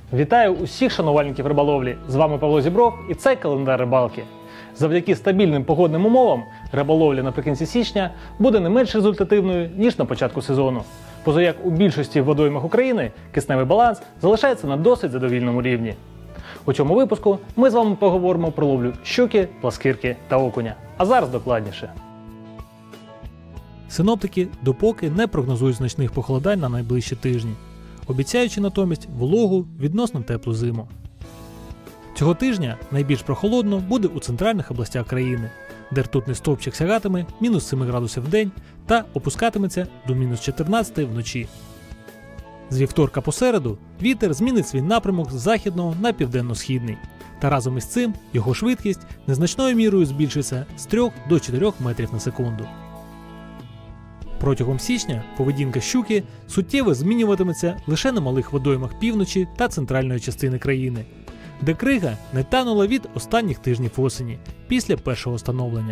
Вітаю усіх шанувальників риболовлі! З вами Павло Зібров і це календар рибалки. Завдяки стабільним погодним умовам риболовля наприкінці січня буде не менш результативною, ніж на початку сезону. Позаяк у більшості водоймах України кисневий баланс залишається на досить задовільному рівні. У цьому випуску ми з вами поговоримо про ловлю щуки, пласкирки та окуня. А зараз докладніше. Синоптики допоки не прогнозують значних похолодань на найближчі тижні, обіцяючи натомість вологу, відносно теплу зиму. Цього тижня найбільш прохолодно буде у центральних областях країни, де ртутний стовпчик сягатиме мінус 7 градусів в день та опускатиметься до мінус 14 вночі. З вівторка по середу вітер змінить свій напрямок з західного на південно-східний, та разом із цим його швидкість незначною мірою збільшиться з 3 до 4 метрів на секунду. Протягом січня поведінка щуки суттєво змінюватиметься лише на малих водоймах півночі та центральної частини країни, де крига не танула від останніх тижнів осені, після першого становлення.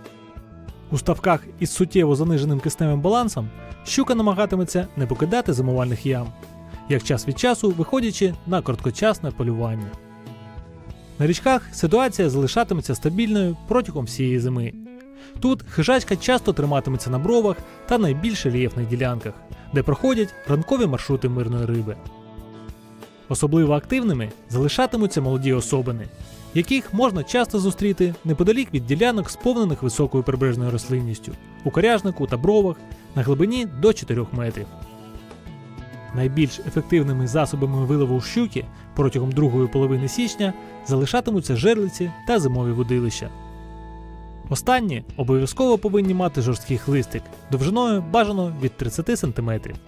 У ставках із суттєво заниженим кисневим балансом щука намагатиметься не покидати зимувальних ям, як час від часу виходячи на короткочасне полювання. На річках ситуація залишатиметься стабільною протягом всієї зими. Тут хижачка часто триматиметься на бровах та найбільш рельєфних ділянках, де проходять ранкові маршрути мирної риби. Особливо активними залишатимуться молоді особини, яких можна часто зустріти неподалік від ділянок, сповнених високою прибережною рослинністю, у коряжнику та бровах на глибині до 4 метрів. Найбільш ефективними засобами вилову щуки протягом другої половини січня залишатимуться жерлиці та зимові водилища. Останні обов'язково повинні мати жорсткий хлистик, довжиною бажано від 30 см.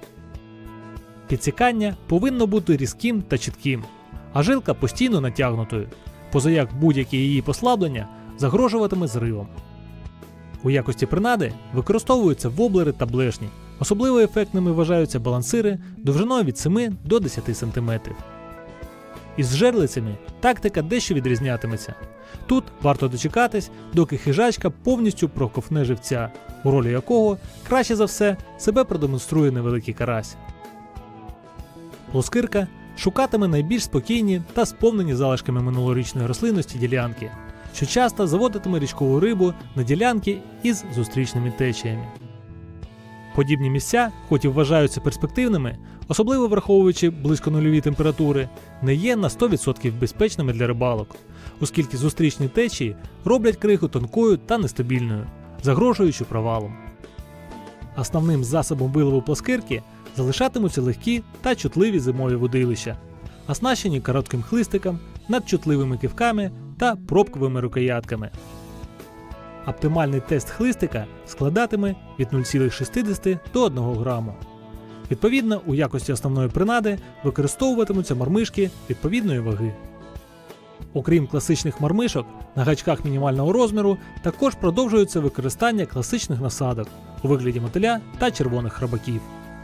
Підсікання повинно бути різким та чітким, а жилка постійно натягнутою, позаяк будь-яке її послаблення загрожуватиме зривом. У якості принади використовуються воблери та блешні, особливо ефектними вважаються балансири довжиною від 7 до 10 см. Із жерлицями тактика дещо відрізнятиметься. Тут варто дочекатись, доки хижачка повністю проковтне живця, у ролі якого краще за все себе продемонструє невеликий карась. Плоскирка шукатиме найбільш спокійні та сповнені залишками минулорічної рослинності ділянки, що часто заводитиме річкову рибу на ділянки із зустрічними течіями. Подібні місця, хоч і вважаються перспективними, особливо враховуючи близько нульові температури, не є на 100% безпечними для рибалок, оскільки зустрічні течії роблять кригу тонкою та нестабільною, загрожуючи провалом. Основним засобом вилову плоскирки залишатимуться легкі та чутливі зимові водилища, оснащені коротким хлистиком, надчутливими кивками та пробковими рукоятками. Оптимальний тест хлистика складатиме від 0,6 до 1 граму. Відповідно, у якості основної принади використовуватимуться мармишки відповідної ваги. Окрім класичних мармишок, на гачках мінімального розміру також продовжується використання класичних насадок у вигляді мотиля та червоних хробаків.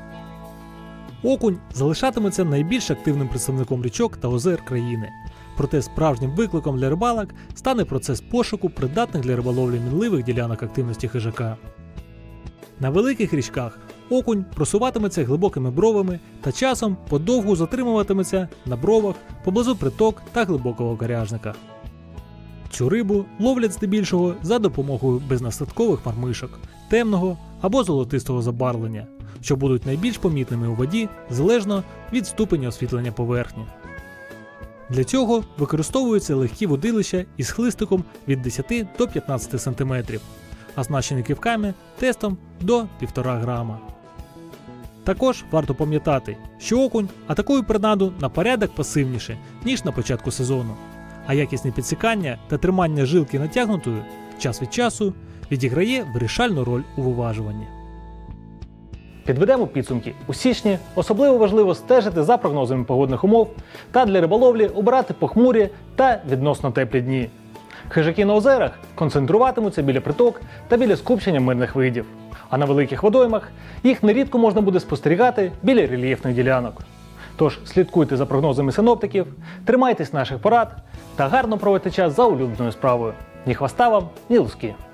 Окунь залишатиметься найбільш активним представником річок та озер країни. Проте справжнім викликом для рибалок стане процес пошуку придатних для риболовлі мінливих ділянок активності хижака. На великих річках окунь просуватиметься глибокими бровами та часом подовгу затримуватиметься на бровах поблизу приток та глибокого коряжника. Цю рибу ловлять здебільшого за допомогою безнасадкових мармишок, темного або золотистого забарвлення, що будуть найбільш помітними у воді залежно від ступеня освітлення поверхні. Для цього використовуються легкі водилища із хлистиком від 10 до 15 см, оснащені кивками тестом до 1,5 грама. Також варто пам'ятати, що окунь атакує принаду на порядок пасивніше, ніж на початку сезону, а якісне підсікання та тримання жилки натягнутою час від часу відіграє вирішальну роль у виважуванні. Підведемо підсумки. У січні особливо важливо стежити за прогнозами погодних умов та для риболовлі обирати похмурі та відносно теплі дні. Хижаки на озерах концентруватимуться біля приток та біля скупчення мирних видів, а на великих водоймах їх нерідко можна буде спостерігати біля рельєфних ділянок. Тож слідкуйте за прогнозами синоптиків, тримайтесь наших порад та гарно проводьте час за улюбленою справою. Ні хвоста вам, ні луски.